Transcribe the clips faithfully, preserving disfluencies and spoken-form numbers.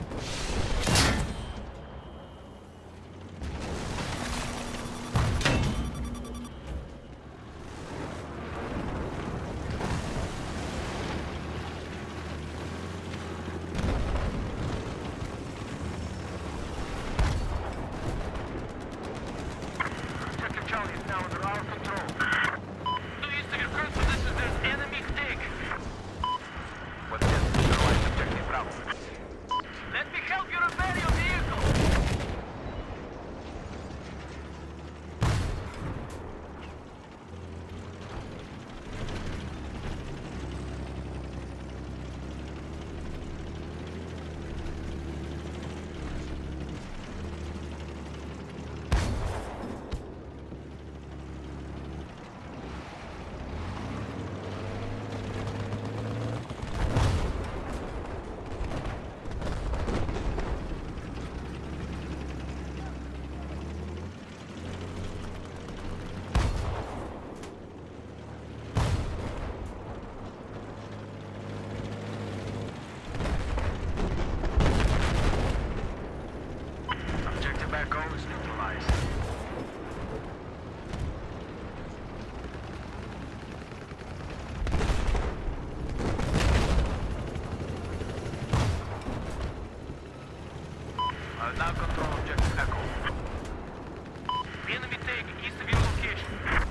Now control objective Echo. Enemy tank east of your location.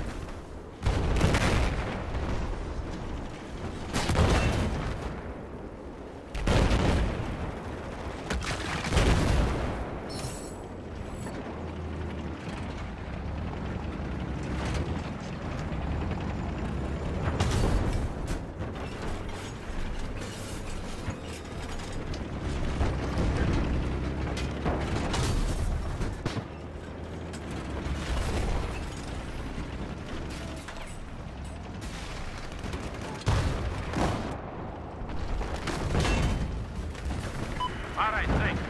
All right, thanks.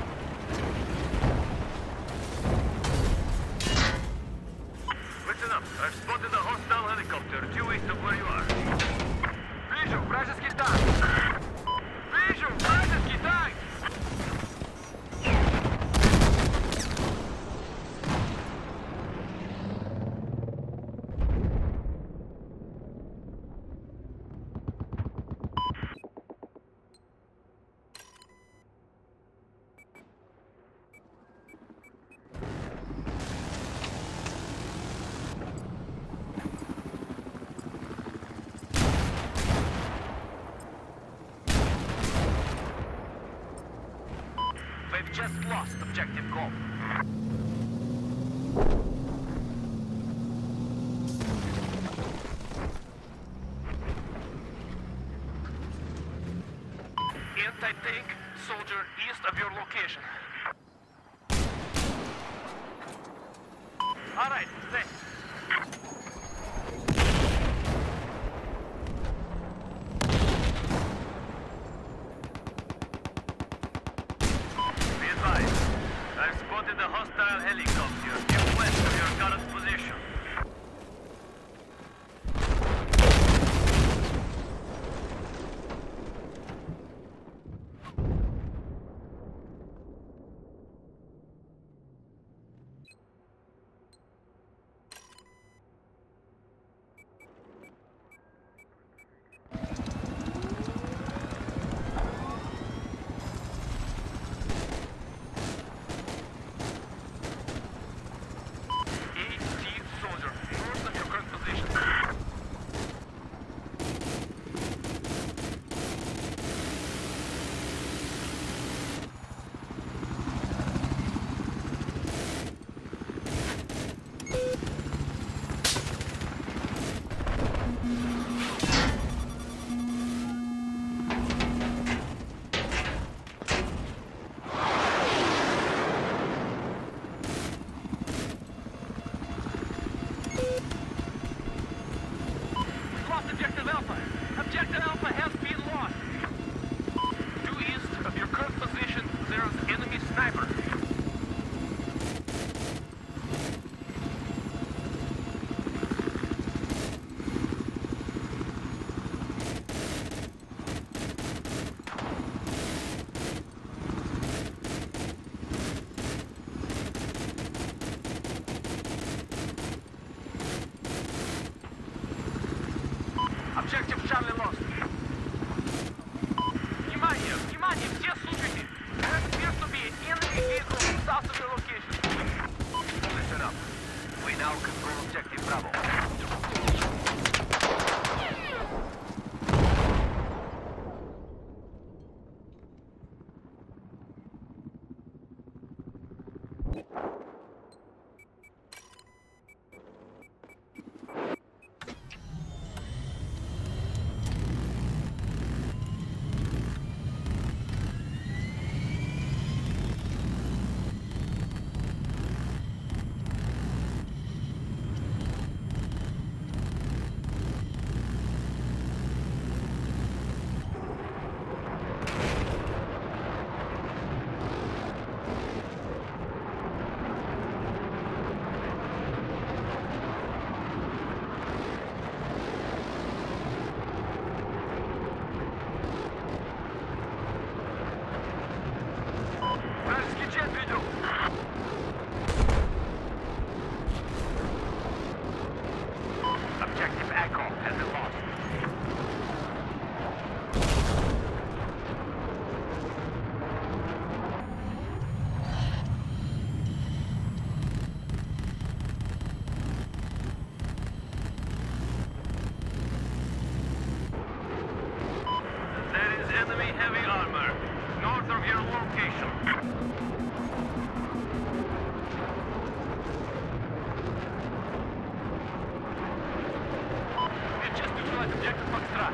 Listen up. I've spotted a hostile helicopter due east of where you are. Вижу, вражеский танк. Вижу, вражеский танк. We've just lost objective Golf. Anti-tank soldier east of your location. All right, thanks. I've spotted a hostile helicopter due west of your current position. Objective Charlie lost. Внимание! Внимание! Все слушайте! There appears to be enemy vehicle south of your location. Listen up. We now control Objective Bravo. Objective Echo has been lost. There is enemy heavy armor north of your location. Objective Foxtrot.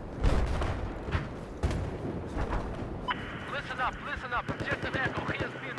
Listen up, listen up. Objective Echo has been